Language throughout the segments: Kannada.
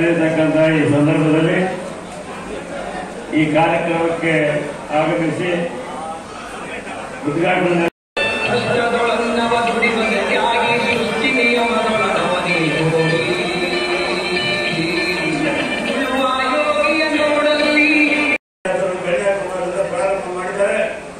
ನಡೆಯತಕ್ಕಂಥ ಈ ಸಂದರ್ಭದಲ್ಲಿ ಈ ಕಾರ್ಯಕ್ರಮಕ್ಕೆ ಆಗಮಿಸಿ ಉದ್ಘಾಟನೆ ಪ್ರಾರಂಭ ಮಾಡಿದ್ದಾರೆ.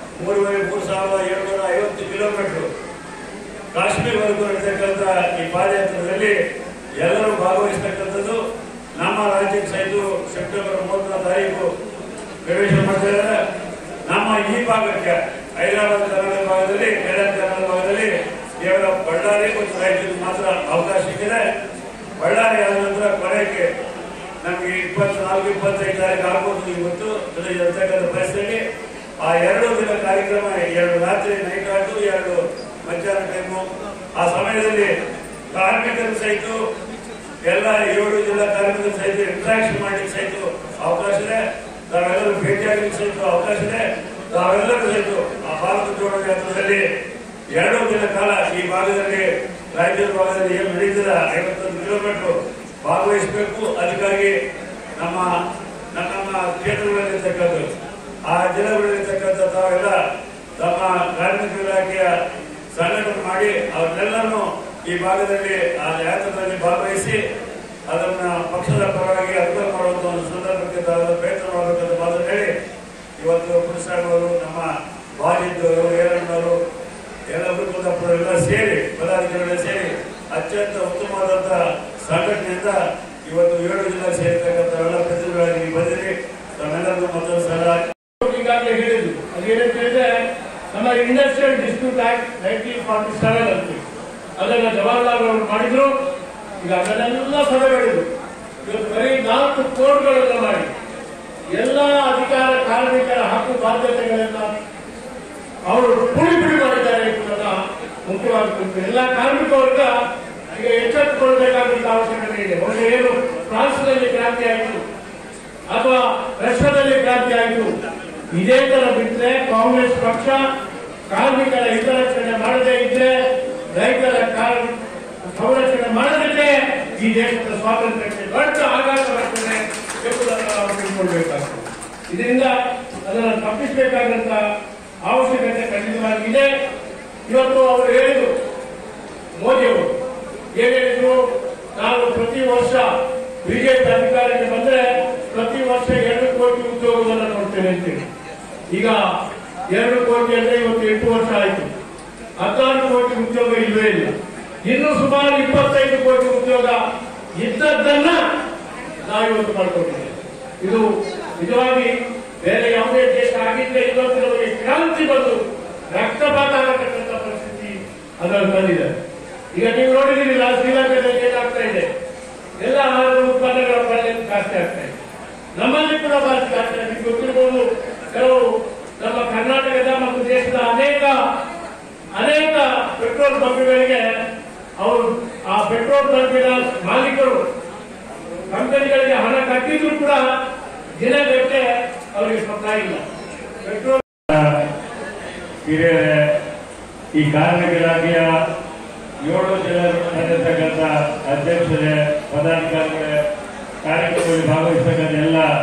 3,750 ಕಿಲೋಮೀಟರ್ ಕಾಶ್ಮೀರವರೆಗೂ ನಡೆತಕ್ಕಂಥ ಈ ಪಾದಯಾತ್ರೆಯಲ್ಲಿ ಎಲ್ಲರೂ ಭಾಗವಹಿಸತಕ್ಕಂಥದ್ದು. ನಮ್ಮ ರಾಜ್ಯಕ್ಕೆ ಸಹಿತ ಸೆಪ್ಟೆಂಬರ್ 30ನೇ ತಾರೀಕು ಪ್ರವೇಶ ಮಾಡ್ತಿದ್ದಾರೆ. ನಮ್ಮ ಈ ಭಾಗಕ್ಕೆ ಹೈದರಾಬಾದ್ ಕರ್ನಾಟಕ ಭಾಗದಲ್ಲಿ, ಕಲ್ಯಾಣ ಕರ್ನಾಟಕ ಭಾಗದಲ್ಲಿ ಕೇವಲ ಬಳ್ಳಾರಿ ಮತ್ತು ರಾಯಚೂರು ಮಾತ್ರ ಅವಕಾಶ ಇದೆ. ಬಳ್ಳಾರಿ ಆದ ನಂತರ ಕೊನೆಗೆ ನಮಗೆ 24-25 ತಾರೀಕು ಆಗ್ಬೋದು. ಇವತ್ತು ಇರತಕ್ಕಂಥ ಪರಿಸ್ಥಿತಿ ಆ 2 ದಿನ ಕಾರ್ಯಕ್ರಮ, 2 ರಾತ್ರಿ ನೈಟ್ ಆಟು, 2 ಮಧ್ಯಾಹ್ನ ಟೈಮು. ಆ ಸಮಯದಲ್ಲಿ ಕಾರ್ಮಿಕರು ಸಹಿತ ಎಲ್ಲ 7 ಜಿಲ್ಲಾ ಕಾರ್ಮಿಕರು ಸಹಿತ ಇಂಟ್ರಾಕ್ಷನ್ ಮಾಡಲಿಕ್ಕೆ ಸಹಿತ ಅವಕಾಶ ಇದೆ. ತಾವೆಲ್ಲರೂ ಭೇಟಿಯಾಗಲಿಕ್ಕೆ ಸಹಿತ ಅವಕಾಶ ಇದೆ. ತಾವೆಲ್ಲರೂ ಸಹಿತ ಆ ಭಾರತ ಜೋಡೋ ಯಾತ್ರದಲ್ಲಿ 2 ದಿನ ಕಾಲ ಈ ಭಾಗದಲ್ಲಿ, ರಾಯಚೂರು ಭಾಗದಲ್ಲಿ ಏನು ನಡೀತದ 51 ಕಿಲೋಮೀಟರ್ ಭಾಗವಹಿಸಬೇಕು. ಅದಕ್ಕಾಗಿ ನಮ್ಮ ಕ್ಷೇತ್ರಗಳಲ್ಲಿರ್ತಕ್ಕಂಥ ಆ ಜಿಲ್ಲೆಗಳಲ್ಲಿರ್ತಕ್ಕಂಥ ತಾವೆಲ್ಲ ತಮ್ಮ ಕಾರ್ಮಿಕ ಇಲಾಖೆಯ ಸಂಘಟನೆ ಮಾಡಿ ಅವನ್ನೆಲ್ಲರೂ ಈ ಭಾಗದಲ್ಲಿ ಆ ಯಾತ್ರದಲ್ಲಿ ಭಾಗವಹಿಸಿ ಅದನ್ನ ಪಕ್ಷದ ಪರವಾಗಿ ಅನುಕೂಲ ಮಾಡುವಂತ ಒಂದು ಸಂದರ್ಭಕ್ಕೆ ಪ್ರಯತ್ನ ಮಾಡಬೇಕಂತ ಮಾತನ್ನು ಹೇಳಿ ಇವತ್ತು ಪುರುಷರು, ನಮ್ಮ ಬಾಜಿದ್ದವರು, ಏರಣ್ಣವರು, ಎಲ್ಲ ಎಲ್ಲ ಸೇರಿ ಪದಾಧಿಕಾರಿಗಳು ಸೇರಿ ಅತ್ಯಂತ ಉತ್ತಮವಾದಂತ ಸಂಘಟನೆಯಿಂದ ಇವತ್ತು 7 ಜಿಲ್ಲಾ ಸೇರಿರ್ತಕ್ಕಂಥ ಎಲ್ಲ ಪ್ರತಿನಿಧಿಗಳಾಗಿ ಬಂದಿರಿ. ತಮ್ಮೆಲ್ಲರಿಗೂ ಮತ್ತೊಂದು ಸಲ ಈಗಾಗಲೇ ಹೇಳಿದ್ರು. ಅದೇನಂತ ಹೇಳಿದ್ರೆ, ನಮ್ಮ ಇಂಡಸ್ಟ್ರಿಯಲ್ ಡಿಸ್ಪ್ಯೂಟ್ ಆಕ್ಟ್ 1947 ಅಂತ ಅದನ್ನ ಜವಾಹರ್ಲಾಲ್ ಅವರು ಮಾಡಿದ್ರು. ಈಗ ಅದನ್ನೆಲ್ಲ ಸಭೆಗಳಿದ್ರು. ಇವತ್ತು ಬರೀ 4 ಕೋಡ್ಗಳನ್ನ ಮಾಡಿ ಎಲ್ಲ ಅಧಿಕಾರ ಕಾರ್ಮಿಕರ ಹಕ್ಕು ಬಾಧ್ಯತೆಗಳನ್ನ ಅವರು ಪುಡಿ ಮಾಡಿದ್ದಾರೆ ಎಂಬುದನ್ನ ಮುಖ್ಯವಾಗಿ ಎಲ್ಲ ಕಾರ್ಮಿಕ ವರ್ಗ ಈಗ ಎಚ್ಚೆತ್ತುಕೊಳ್ಬೇಕಾದಂತ ಅವಶ್ಯಕತೆ ಇದೆ. ಒಂದು ಏನು ಫ್ರಾನ್ಸ್ನಲ್ಲಿ ಕ್ರಾಂತಿ ಆಯಿತು ಅಥವಾ ರಷ್ಯಾದಲ್ಲಿ ಕ್ರಾಂತಿ ಆಯಿತು, ಇದೇ ತರ ಬಿಟ್ಟರೆ ಕಾಂಗ್ರೆಸ್ ಪಕ್ಷ ಕಾರ್ಮಿಕರ ಹಿತರಕ್ಷಣೆ ಮಾಡದೇ ಇದ್ರೆ, ರೈತರ ಸಂರಕ್ಷಣೆ ಮಾಡದಿದ್ರೆ ಈ ದೇಶದ ಸ್ವಾತಂತ್ರ್ಯಕ್ಕೆ ದೊಡ್ಡ ಆಘಾತವಾಗ್ತದೆ ಎಂಬುದನ್ನು ನಾವು ತಿಳ್ಕೊಳ್ಬೇಕಾಗ್ತದೆ. ಇದರಿಂದ ಅದನ್ನು ತಪ್ಪಿಸಬೇಕಾದಂತ ಅವಶ್ಯಕತೆ ಖಂಡಿತವಾಗಿದೆ. ಇವತ್ತು ಅವರು ಹೇಳಿದ್ರು, ಮೋದಿ ಅವರು ಏನ್ ಹೇಳಿದ್ರು, ನಾವು ಪ್ರತಿ ವರ್ಷ ಬಿಜೆಪಿ ಅಧಿಕಾರಕ್ಕೆ ಬಂದ್ರೆ ಪ್ರತಿ ವರ್ಷ 2 ಕೋಟಿ ಉದ್ಯೋಗವನ್ನು ಕೊಡ್ತೇವೆ ಅಂತೇಳಿ. ಈಗ 2 ಕೋಟಿ ಅಂದ್ರೆ ಇವತ್ತು 8 ವರ್ಷ ಆಯ್ತು. 16 ಕೋಟಿ ಉದ್ಯೋಗ ಇಲ್ಲವೇ ಇಲ್ಲ. ಇನ್ನು ಸುಮಾರು 25 ಕೋಟಿ ಉದ್ಯೋಗ ಇದ್ದದ್ದನ್ನ ನಾವಿವತ್ತು ಮಾಡ್ಕೊಂಡಿದ್ದೇವೆ. ಇದು ನಿಜವಾಗಿ ಬೇರೆ ಯಾವುದೇ ದೇಶ ಆಗಿದ್ರೆ ಇವತ್ತಿನ ಬಗ್ಗೆ ಕ್ರಾಂತಿ ಬಂದು ರಕ್ತಪಾತ ಆಗತಕ್ಕಂಥ ಪರಿಸ್ಥಿತಿ ಅದನ್ನು ಬಂದಿದೆ. ಈಗ ನೀವು ನೋಡಿದಿರಲಿಲ್ಲ, ಶ್ರೀಲಂಕಾದಲ್ಲಿ ಏನಾಗ್ತಾ ಇದೆ, ಎಲ್ಲ ಆಹಾರದ ಉತ್ಪನ್ನಗಳ ಬೆಲೆ ಜಾಸ್ತಿ ಆಗ್ತಾ ಇದೆ. ನಮ್ಮಲ್ಲಿ ಕೂಡ ಜಾಸ್ತಿ ಆಗ್ತಾ ಇದೆ. ನಿಮ್ಗೆ ಗೊತ್ತಿರಬಹುದು, ಕೆಲವು ನಮ್ಮ ಕರ್ನಾಟಕದ ಮತ್ತು ದೇಶದ ಅನೇಕ ಪೆಟ್ರೋಲ್ ಬಂಕ್ಗಳಿಗೆ ಅವರು ಆ ಪೆಟ್ರೋಲ್ ಬಂಕಿನ ಮಾಲೀಕರು ಕಂಪನಿಗಳಿಗೆ ಹಣ ಕಟ್ಟಿದ್ರು ಕೂಡ ದಿನಗಟ್ಟೆ ಅವರಿಗೆ ಸಪ್ಲೈ ಇಲ್ಲ. ಪೆಟ್ರೋಲ್ ಹಿರಿಯರೇ, ಈ ಕಾರ್ಮಿಕ ಇಲಾಖೆಯ 7 ಜಿಲ್ಲೆಗಳಿರ್ತಕ್ಕಂಥ ಅಧ್ಯಕ್ಷರೇ, ಪದಾಧಿಕಾರಿಗಳೇ, ಕಾರ್ಯಕ್ರಮದಲ್ಲಿ ಭಾಗವಹಿಸತಕ್ಕಂಥ ಎಲ್ಲ